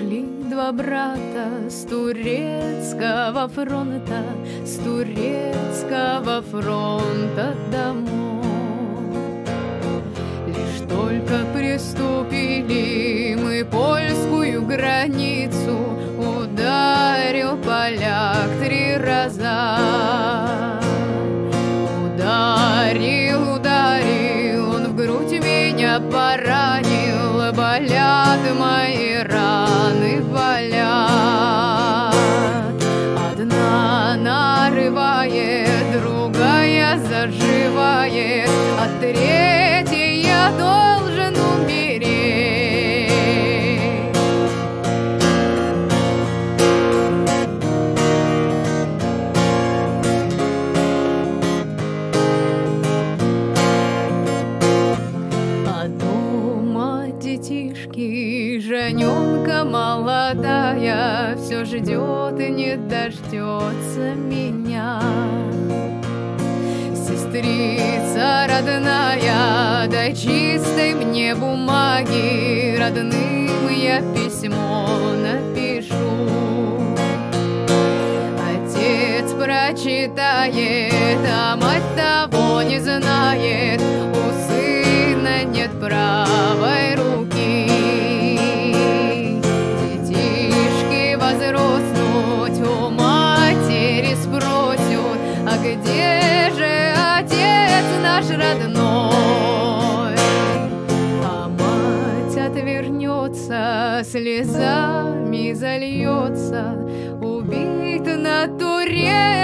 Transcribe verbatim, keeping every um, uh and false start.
Пришли два брата с турецкого фронта, с турецкого фронта домой. Лишь только приступили мы польскую границу, ударил поляк три раза. Ударил, ударил, он в грудь меня поранил, болят мои раны, болят. Одна нарывает, другая заживает, а третьей я должен умереть. А дома детишки, жененка молодая все ждет и не дождется меня. Сестрица родная, дай чистой мне бумаги, родным я письмо напишу. Отец прочитает, а мать того не знает, у сына нет правой руки. Детишки возрастнуть у матери спросят, а где же отец наш родной? А мать отвернется, слезами зальется, убит на туре